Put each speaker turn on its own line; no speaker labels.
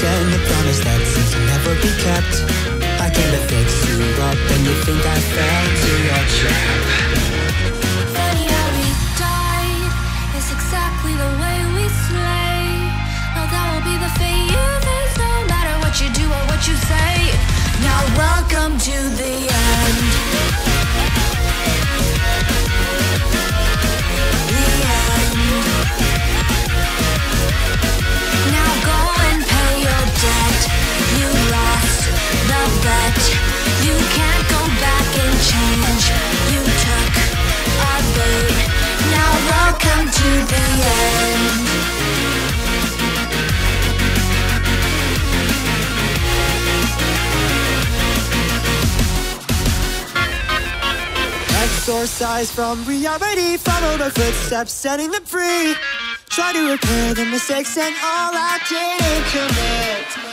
extend a promise that seems to never be kept. I came to fix you up and you think I fell into your trap.
Funny how we died is exactly the way we slay. Now that will be the fate you face, no matter what you do or what you say. Now welcome to the end. The end. Now go and pay your debt. You lost the bet. You can't go back and change. You took a bait. Now welcome to the end.
Exorcised from reality, follow the footsteps, setting them free. Try to repair the mistakes and all I didn't commit.